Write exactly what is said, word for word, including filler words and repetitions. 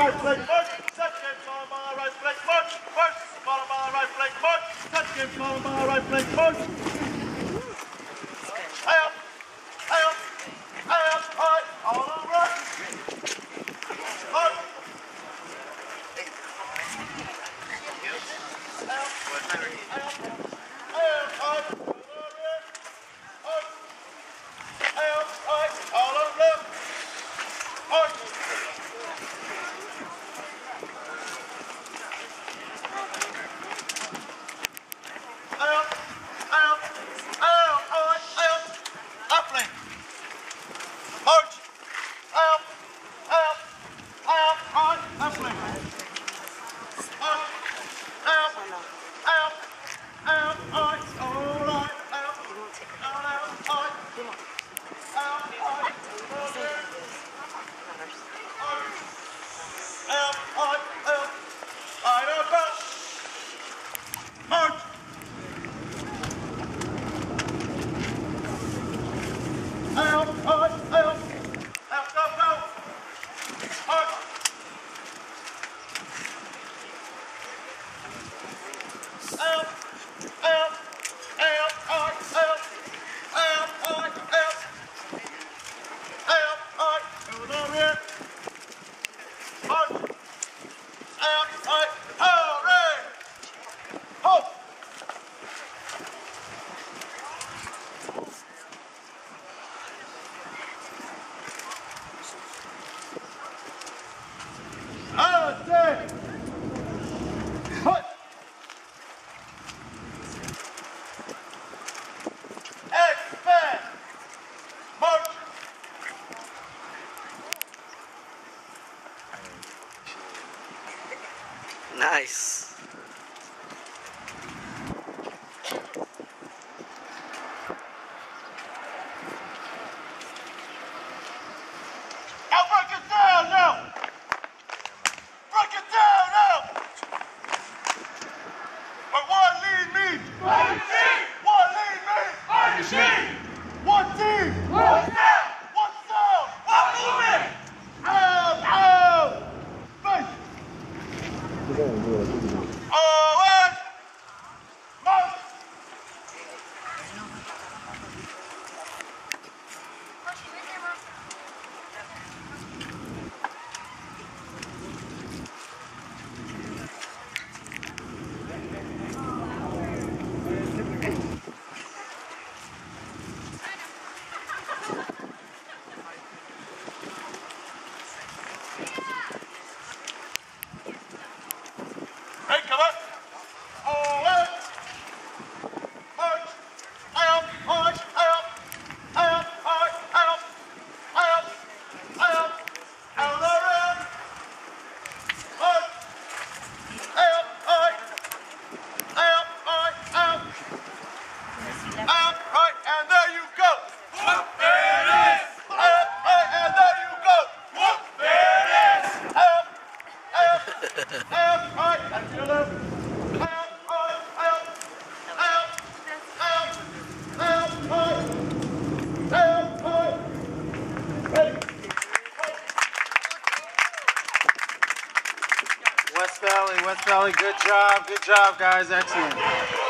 right flank march. Second game followed by right flank march. First followed by right flank march. Second game followed by right flank march. Hey up, hey up, hey up, all right, all on the right. March. Hey up, hey up, hey up, all right, hey up, all right, all on the left. March. Nice. Now break it down now. Break it down now. But one lead me. One team. One lead me. One team. One team. One down. One down. One movement. Out. Out. Face. All right. March. Hey, come on. All right. March. Out. March. Out. Out. March. Out. Out. Out. Out. Around. March. Out. March. Out. March. Out. Out. Right. And there you go. Whoop. There it is. Out. Right. And there you go. Whoop. There it is. Out. Out. Out. Right. And to your left. Out. Right. Out. Out. Out. Out. Right. Out. Right. Ready. West Valley, West Valley, good job, good job, guys, excellent.